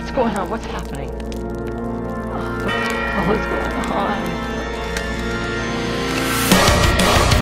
What's going on? What's happening? What the hell is going on?